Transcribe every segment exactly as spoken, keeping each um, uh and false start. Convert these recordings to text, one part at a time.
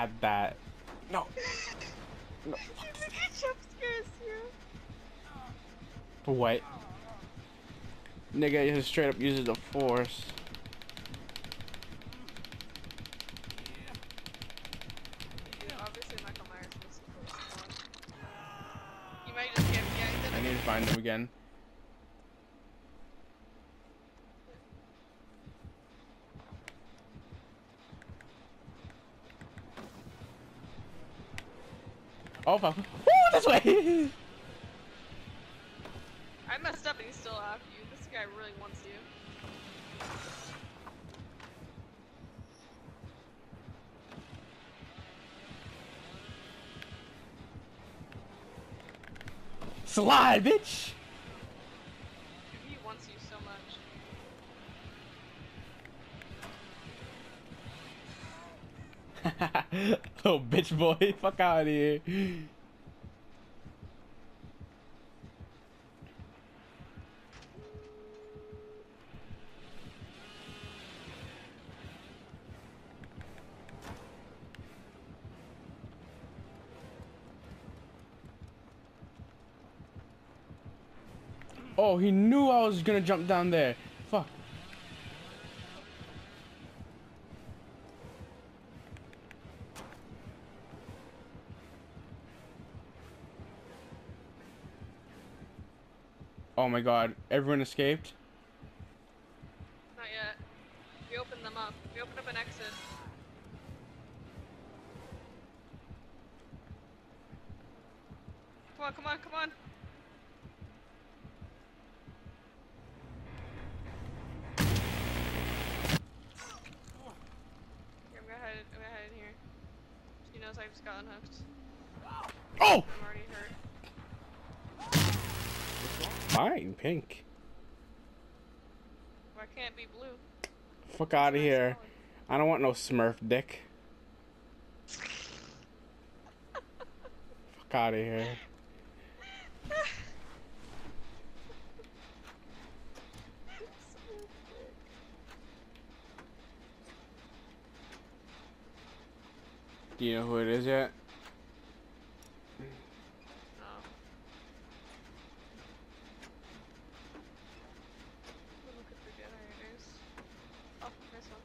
had that. No. No. Jump scares you. What? Nigga just straight up uses the force. Dude, obviously Michael Myers was the first one. You might just get yeah, I need to find him again. Oh fuck. Woo, this way! I messed up and he's still after you. This guy really wants you. Slide, bitch! He wants you so much. Little bitch boy, fuck out of here. Oh, he knew I was gonna jump down there. Fuck. Oh my god, everyone escaped? Not yet. We opened them up. We opened up an exit. Come on, come on, come on. Here, I'm gonna hide it. I'm gonna hide it here. She knows I just got unhooked. Oh! I'm already hurt. Fine, pink. Why can't it be blue? Fuck out of Nice here. color. I don't want no Smurf dick. Fuck out of here. Do you know who it is yet? No. Look at the generators. Oh, this one.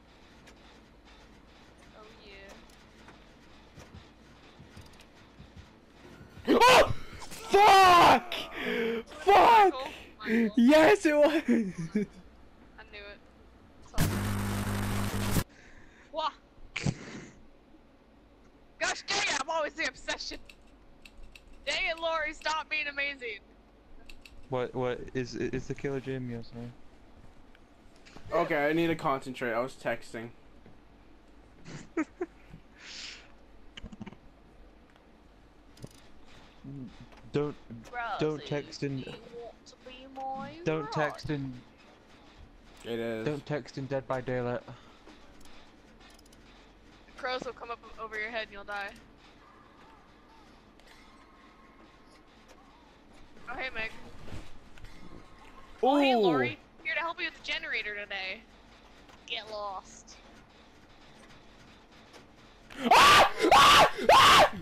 Oh yeah. Oh! Fuck! Fuck! Michael? Michael. Yes, it was! I knew it. So Wah! Gosh dang it, I'm always the obsession! Dang it, Lori, stop being amazing! What, what, is, is the killer Jim? Yes, man. Okay, I need to concentrate. I was texting. Don't, don't Rosie, text and, do you want to be my don't bride? text and, It is. don't text in Dead by Daylight. Crows will come up over your head and you'll die. Oh hey Meg. Oh hey Ooh. Lori, here to help you with the generator today. Get lost. Ah! Ah! Ah!